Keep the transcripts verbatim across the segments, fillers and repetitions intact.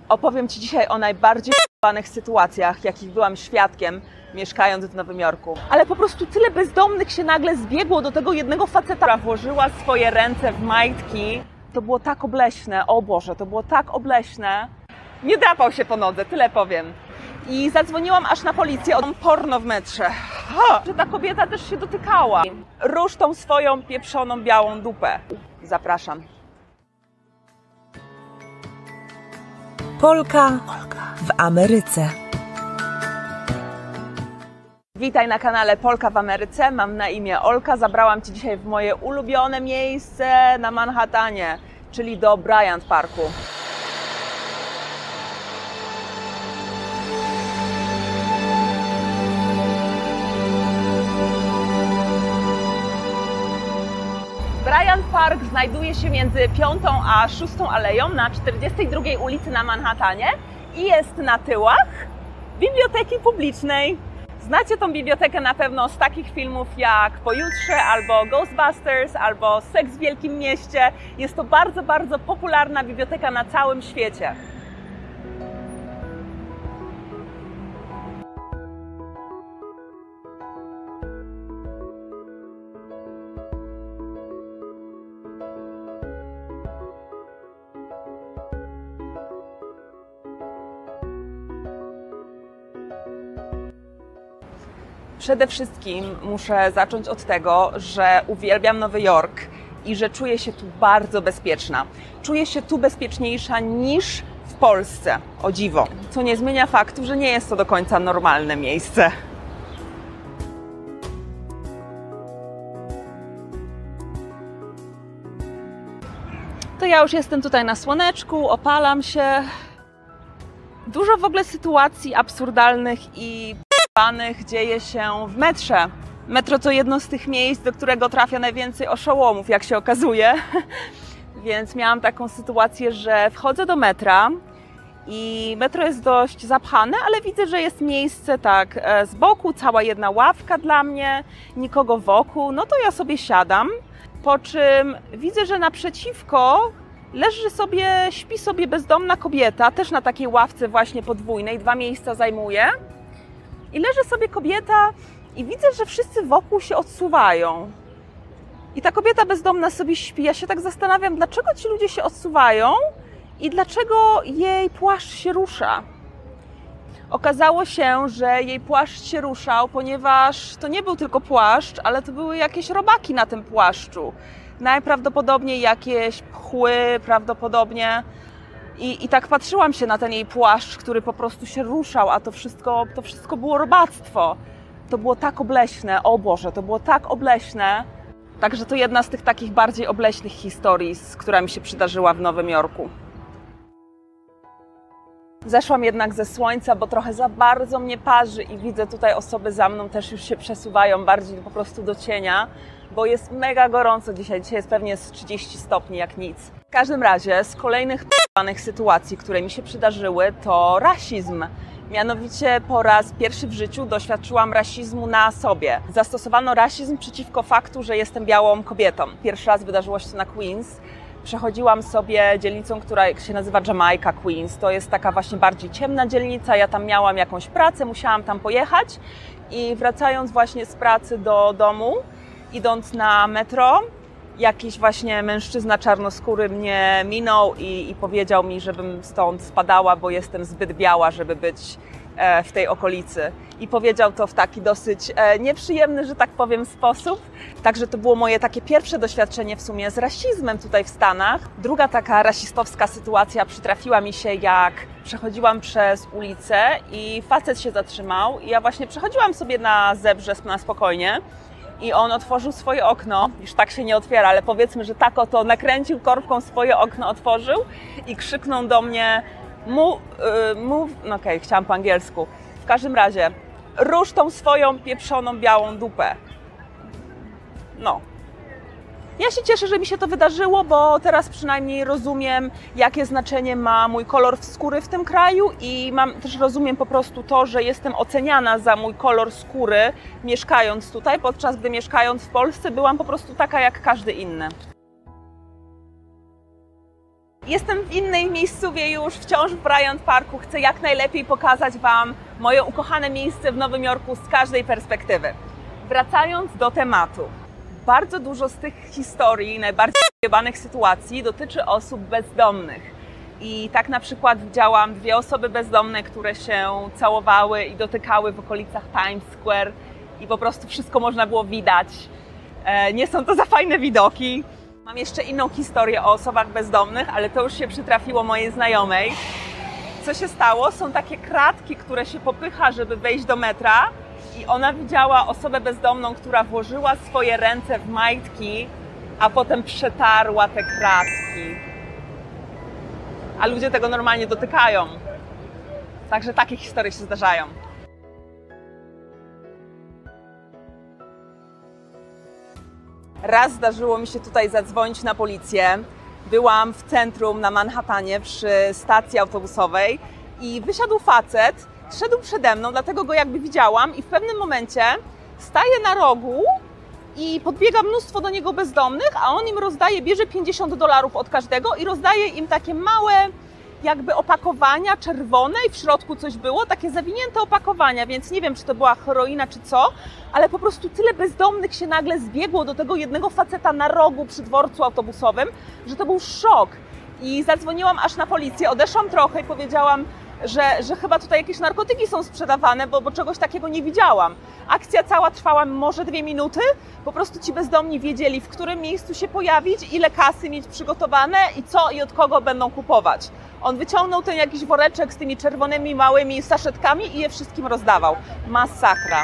Opowiem Ci dzisiaj o najbardziej f***anych sytuacjach, jakich byłam świadkiem, mieszkając w Nowym Jorku. Ale po prostu tyle bezdomnych się nagle zbiegło do tego jednego faceta, która włożyła swoje ręce w majtki. To było tak obleśne, o Boże, to było tak obleśne. Nie drapał się po nodze, tyle powiem. I zadzwoniłam aż na policję o porno w metrze. Ha, że ta kobieta też się dotykała. Rusz tą swoją pieprzoną białą dupę. Zapraszam. Polka w Ameryce. Witaj na kanale Polka w Ameryce. Mam na imię Olka. Zabrałam Cię dzisiaj w moje ulubione miejsce na Manhattanie, czyli do Bryant Parku. Bryant Park znajduje się między piątą a szóstą Aleją na czterdziestej drugiej ulicy na Manhattanie i jest na tyłach biblioteki publicznej. Znacie tą bibliotekę na pewno z takich filmów jak Pojutrze, albo Ghostbusters, albo Seks w Wielkim Mieście. Jest to bardzo, bardzo popularna biblioteka na całym świecie. Przede wszystkim muszę zacząć od tego, że uwielbiam Nowy Jork i że czuję się tu bardzo bezpieczna. Czuję się tu bezpieczniejsza niż w Polsce, o dziwo. Co nie zmienia faktu, że nie jest to do końca normalne miejsce. To ja już jestem tutaj na słoneczku, opalam się. Dużo w ogóle sytuacji absurdalnych i dzieje się w metrze. Metro to jedno z tych miejsc, do którego trafia najwięcej oszołomów, jak się okazuje. Więc miałam taką sytuację, że wchodzę do metra i metro jest dość zapchane, ale widzę, że jest miejsce tak z boku, cała jedna ławka dla mnie, nikogo wokół. No to ja sobie siadam, po czym widzę, że naprzeciwko leży sobie, śpi sobie bezdomna kobieta, też na takiej ławce właśnie podwójnej, dwa miejsca zajmuje. I leży sobie kobieta i widzę, że wszyscy wokół się odsuwają. I ta kobieta bezdomna sobie śpi. Ja się tak zastanawiam, dlaczego ci ludzie się odsuwają i dlaczego jej płaszcz się rusza. Okazało się, że jej płaszcz się ruszał, ponieważ to nie był tylko płaszcz, ale to były jakieś robaki na tym płaszczu. Najprawdopodobniej jakieś pchły, prawdopodobnie. I, I tak patrzyłam się na ten jej płaszcz, który po prostu się ruszał, a to wszystko, to wszystko było robactwo. To było tak obleśne, o Boże, to było tak obleśne. Także to jedna z tych takich bardziej obleśnych historii, która mi się przydarzyła w Nowym Jorku. Zeszłam jednak ze słońca, bo trochę za bardzo mnie parzy i widzę tutaj osoby za mną też już się przesuwają bardziej po prostu do cienia, bo jest mega gorąco dzisiaj. Dzisiaj jest pewnie z trzydzieści stopni jak nic. W każdym razie z kolejnych sytuacji, które mi się przydarzyły, to rasizm. Mianowicie po raz pierwszy w życiu doświadczyłam rasizmu na sobie. Zastosowano rasizm przeciwko faktu, że jestem białą kobietą. Pierwszy raz wydarzyło się to na Queens. Przechodziłam sobie dzielnicą, która się nazywa Jamaica Queens. To jest taka właśnie bardziej ciemna dzielnica. Ja tam miałam jakąś pracę, musiałam tam pojechać i wracając właśnie z pracy do domu, idąc na metro, jakiś właśnie mężczyzna czarnoskóry mnie minął i, i powiedział mi, żebym stąd spadała, bo jestem zbyt biała, żeby być e, w tej okolicy. I powiedział to w taki dosyć e, nieprzyjemny, że tak powiem, sposób. Także to było moje takie pierwsze doświadczenie w sumie z rasizmem tutaj w Stanach. Druga taka rasistowska sytuacja przytrafiła mi się, jak przechodziłam przez ulicę i facet się zatrzymał. I ja właśnie przechodziłam sobie na zebrze na spokojnie. I on otworzył swoje okno, już tak się nie otwiera, ale powiedzmy, że tak oto nakręcił korbką swoje okno, otworzył i krzyknął do mnie move, move no okej, okay, chciałam po angielsku. W każdym razie, rusz tą swoją pieprzoną białą dupę. No. Ja się cieszę, że mi się to wydarzyło, bo teraz przynajmniej rozumiem, jakie znaczenie ma mój kolor skóry w tym kraju i mam, też rozumiem po prostu to, że jestem oceniana za mój kolor skóry mieszkając tutaj, podczas gdy mieszkając w Polsce byłam po prostu taka jak każdy inny. Jestem w innej miejscowie już, wciąż w Bryant Parku. Chcę jak najlepiej pokazać Wam moje ukochane miejsce w Nowym Jorku z każdej perspektywy. Wracając do tematu. Bardzo dużo z tych historii, najbardziej jebanych sytuacji dotyczy osób bezdomnych. I tak na przykład widziałam dwie osoby bezdomne, które się całowały i dotykały w okolicach Times Square i po prostu wszystko można było widać. Nie są to za fajne widoki. Mam jeszcze inną historię o osobach bezdomnych, ale to już się przytrafiło mojej znajomej. Co się stało? Są takie kratki, które się popycha, żeby wejść do metra i ona widziała osobę bezdomną, która włożyła swoje ręce w majtki, a potem przetarła te kratki. A ludzie tego normalnie dotykają. Także takie historie się zdarzają. Raz zdarzyło mi się tutaj zadzwonić na policję. Byłam w centrum na Manhattanie przy stacji autobusowej i wysiadł facet, szedł przede mną, dlatego go jakby widziałam i w pewnym momencie staje na rogu i podbiega mnóstwo do niego bezdomnych, a on im rozdaje, bierze pięćdziesiąt dolarów od każdego i rozdaje im takie małe jakby opakowania czerwone i w środku coś było, takie zawinięte opakowania, więc nie wiem, czy to była heroina, czy co, ale po prostu tyle bezdomnych się nagle zbiegło do tego jednego faceta na rogu przy dworcu autobusowym, że to był szok. I zadzwoniłam aż na policję, odeszłam trochę i powiedziałam, że, że chyba tutaj jakieś narkotyki są sprzedawane, bo, bo czegoś takiego nie widziałam. Akcja cała trwała może dwie minuty, po prostu ci bezdomni wiedzieli, w którym miejscu się pojawić, ile kasy mieć przygotowane i co i od kogo będą kupować. On wyciągnął ten jakiś woreczek z tymi czerwonymi, małymi saszetkami i je wszystkim rozdawał. Masakra.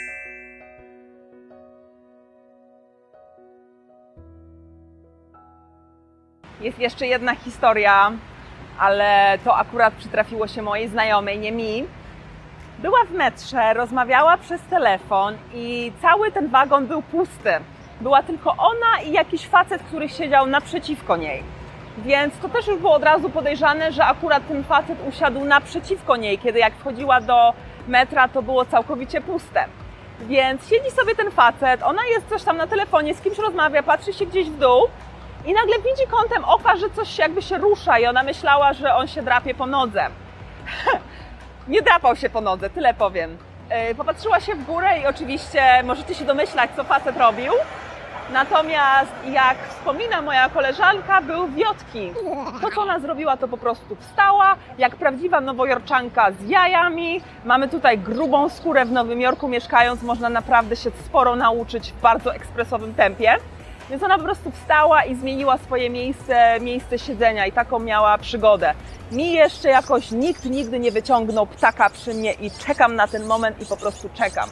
Jest jeszcze jedna historia, ale to akurat przytrafiło się mojej znajomej, nie mi. Była w metrze, rozmawiała przez telefon i cały ten wagon był pusty. Była tylko ona i jakiś facet, który siedział naprzeciwko niej. Więc to też już było od razu podejrzane, że akurat ten facet usiadł naprzeciwko niej, kiedy jak wchodziła do metra, to było całkowicie puste. Więc siedzi sobie ten facet, ona jest coś tam na telefonie, z kimś rozmawia, patrzy się gdzieś w dół i nagle widzi kątem oka, że coś jakby się rusza i ona myślała, że on się drapie po nodze. Nie drapał się po nodze, tyle powiem. Popatrzyła się w górę i oczywiście możecie się domyślać, co facet robił. Natomiast jak wspomina moja koleżanka, był wiotki. To, co ona zrobiła, to po prostu wstała, jak prawdziwa nowojorczanka z jajami. Mamy tutaj grubą skórę w Nowym Jorku, mieszkając można naprawdę się sporo nauczyć w bardzo ekspresowym tempie. Więc ona po prostu wstała i zmieniła swoje miejsce, miejsce siedzenia i taką miała przygodę. Mi jeszcze jakoś nikt nigdy nie wyciągnął ptaka przy mnie i czekam na ten moment i po prostu czekam.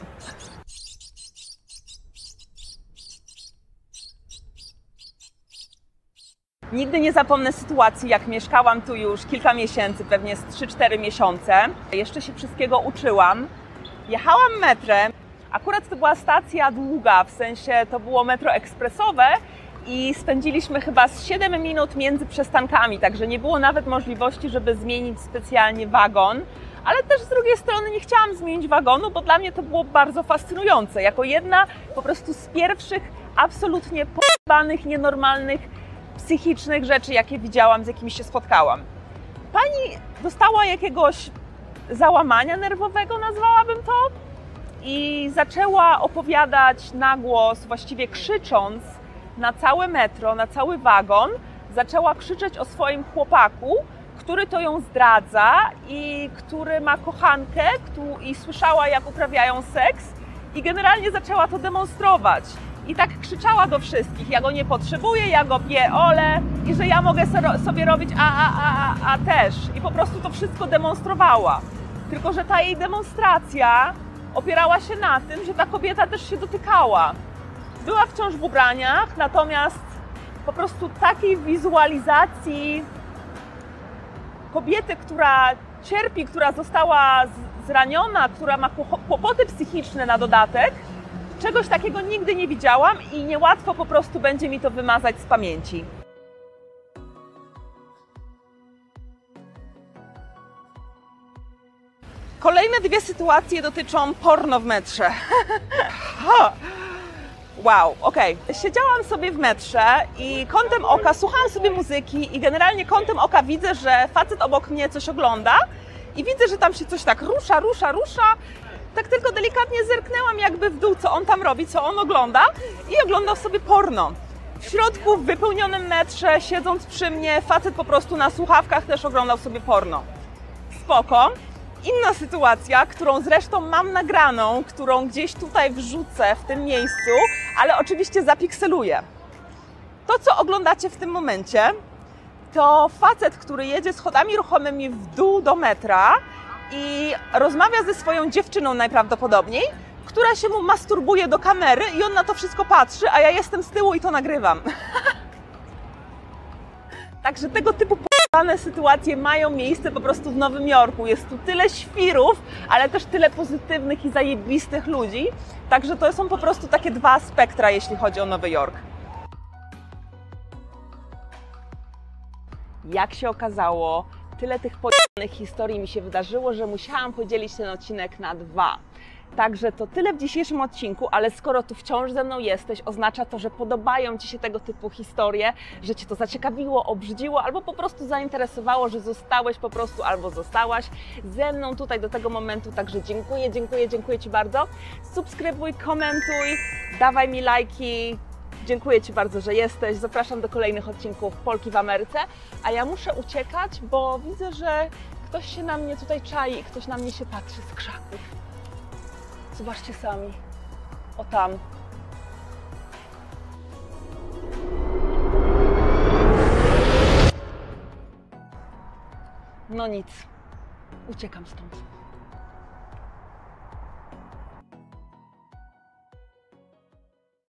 Nigdy nie zapomnę sytuacji, jak mieszkałam tu już kilka miesięcy, pewnie z trzy cztery miesiące. Jeszcze się wszystkiego uczyłam. Jechałam metrem. Akurat to była stacja długa, w sensie to było metro ekspresowe i spędziliśmy chyba z siedem minut między przystankami, także nie było nawet możliwości, żeby zmienić specjalnie wagon. Ale też z drugiej strony nie chciałam zmienić wagonu, bo dla mnie to było bardzo fascynujące. Jako jedna po prostu z pierwszych absolutnie pojebanych, nienormalnych, psychicznych rzeczy, jakie widziałam, z jakimi się spotkałam. Pani dostała jakiegoś załamania nerwowego, nazwałabym to, i zaczęła opowiadać na głos, właściwie krzycząc na całe metro, na cały wagon, zaczęła krzyczeć o swoim chłopaku, który to ją zdradza i który ma kochankę i słyszała, jak uprawiają seks i generalnie zaczęła to demonstrować. I tak krzyczała do wszystkich, ja go nie potrzebuję, ja go pierdolę i że ja mogę sobie robić a, a, a, a, a też. I po prostu to wszystko demonstrowała. Tylko że ta jej demonstracja opierała się na tym, że ta kobieta też się dotykała. Była wciąż w ubraniach, natomiast po prostu takiej wizualizacji kobiety, która cierpi, która została zraniona, która ma kłopoty psychiczne na dodatek, czegoś takiego nigdy nie widziałam i niełatwo po prostu będzie mi to wymazać z pamięci. Kolejne dwie sytuacje dotyczą porno w metrze. Wow, okej. Okay. Siedziałam sobie w metrze i kątem oka słuchałam sobie muzyki i generalnie kątem oka widzę, że facet obok mnie coś ogląda i widzę, że tam się coś tak rusza, rusza, rusza. Tak tylko delikatnie zerknęłam jakby w dół, co on tam robi, co on ogląda i oglądał sobie porno. W środku, w wypełnionym metrze, siedząc przy mnie, facet po prostu na słuchawkach też oglądał sobie porno. Spoko. Inna sytuacja, którą zresztą mam nagraną, którą gdzieś tutaj wrzucę w tym miejscu, ale oczywiście zapikseluję. To, co oglądacie w tym momencie, to facet, który jedzie schodami ruchomymi w dół do metra i rozmawia ze swoją dziewczyną najprawdopodobniej, która się mu masturbuje do kamery i on na to wszystko patrzy, a ja jestem z tyłu i to nagrywam. Także tego typu p***ane sytuacje mają miejsce po prostu w Nowym Jorku. Jest tu tyle świrów, ale też tyle pozytywnych i zajebistych ludzi. Także to są po prostu takie dwa spektra, jeśli chodzi o Nowy Jork. Jak się okazało, tyle tych p***anych historii mi się wydarzyło, że musiałam podzielić ten odcinek na dwa. Także to tyle w dzisiejszym odcinku, ale skoro tu wciąż ze mną jesteś, oznacza to, że podobają Ci się tego typu historie, że Cię to zaciekawiło, obrzydziło albo po prostu zainteresowało, że zostałeś po prostu albo zostałaś ze mną tutaj do tego momentu. Także dziękuję, dziękuję, dziękuję Ci bardzo. Subskrybuj, komentuj, dawaj mi lajki. Dziękuję Ci bardzo, że jesteś. Zapraszam do kolejnych odcinków Polki w Ameryce. A ja muszę uciekać, bo widzę, że ktoś się na mnie tutaj czai i ktoś na mnie się patrzy z krzaków. Zobaczcie sami. O tam. No nic. Uciekam stąd.